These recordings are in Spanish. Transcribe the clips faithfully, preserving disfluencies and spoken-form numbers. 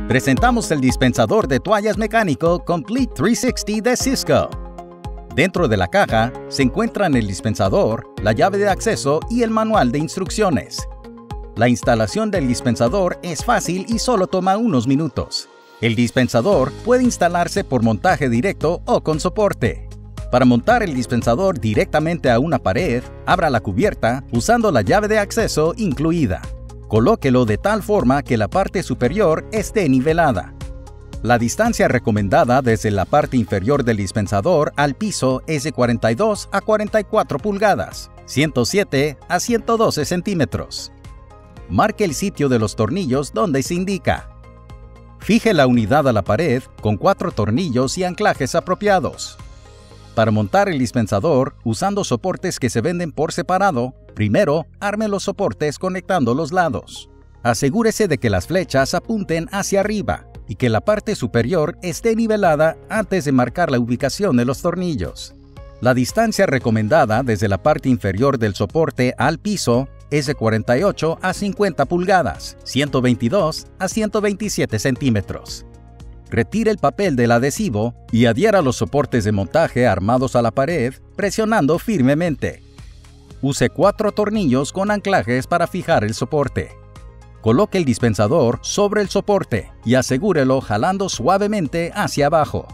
Presentamos el dispensador de toallas mecánico Complete trescientos sesenta de Cisco. Dentro de la caja se encuentran el dispensador, la llave de acceso y el manual de instrucciones. La instalación del dispensador es fácil y solo toma unos minutos. El dispensador puede instalarse por montaje directo o con soporte. Para montar el dispensador directamente a una pared, abra la cubierta usando la llave de acceso incluida. Colóquelo de tal forma que la parte superior esté nivelada. La distancia recomendada desde la parte inferior del dispensador al piso es de cuarenta y dos a cuarenta y cuatro pulgadas, ciento siete a ciento doce centímetros. Marque el sitio de los tornillos donde se indica. Fije la unidad a la pared con cuatro tornillos y anclajes apropiados. Para montar el dispensador usando soportes que se venden por separado, primero arme los soportes conectando los lados. Asegúrese de que las flechas apunten hacia arriba y que la parte superior esté nivelada antes de marcar la ubicación de los tornillos. La distancia recomendada desde la parte inferior del soporte al piso es de cuarenta y ocho a cincuenta pulgadas, ciento veintidós a ciento veintisiete centímetros. Retire el papel del adhesivo y adhiera los soportes de montaje armados a la pared, presionando firmemente. Use cuatro tornillos con anclajes para fijar el soporte. Coloque el dispensador sobre el soporte y asegúrelo jalando suavemente hacia abajo.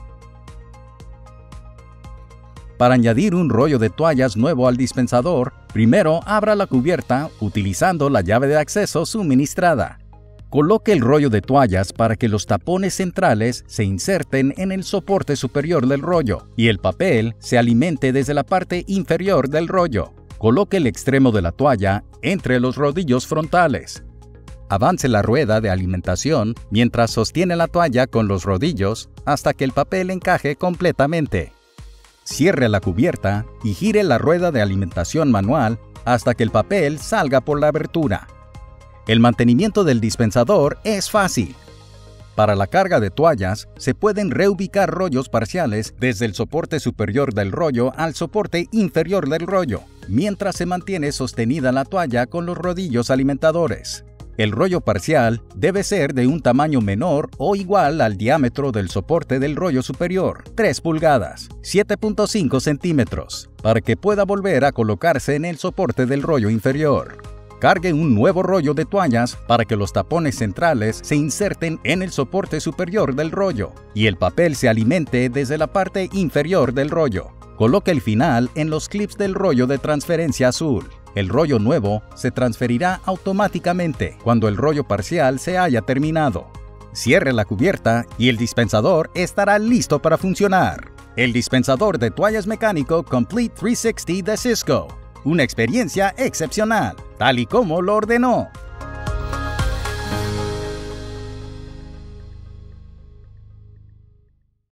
Para añadir un rollo de toallas nuevo al dispensador, primero abra la cubierta utilizando la llave de acceso suministrada. Coloque el rollo de toallas para que los tapones centrales se inserten en el soporte superior del rollo y el papel se alimente desde la parte inferior del rollo. Coloque el extremo de la toalla entre los rodillos frontales. Avance la rueda de alimentación mientras sostiene la toalla con los rodillos hasta que el papel encaje completamente. Cierre la cubierta y gire la rueda de alimentación manual hasta que el papel salga por la abertura. El mantenimiento del dispensador es fácil. Para la carga de toallas, se pueden reubicar rollos parciales desde el soporte superior del rollo al soporte inferior del rollo, mientras se mantiene sostenida la toalla con los rodillos alimentadores. El rollo parcial debe ser de un tamaño menor o igual al diámetro del soporte del rollo superior, tres pulgadas, siete punto cinco centímetros, para que pueda volver a colocarse en el soporte del rollo inferior. Cargue un nuevo rollo de toallas para que los tapones centrales se inserten en el soporte superior del rollo y el papel se alimente desde la parte inferior del rollo. Coloque el final en los clips del rollo de transferencia azul. El rollo nuevo se transferirá automáticamente cuando el rollo parcial se haya terminado. Cierre la cubierta y el dispensador estará listo para funcionar. El dispensador de toallas mecánico Complete trescientos sesenta de Cisco. Una experiencia excepcional, tal y como lo ordenó.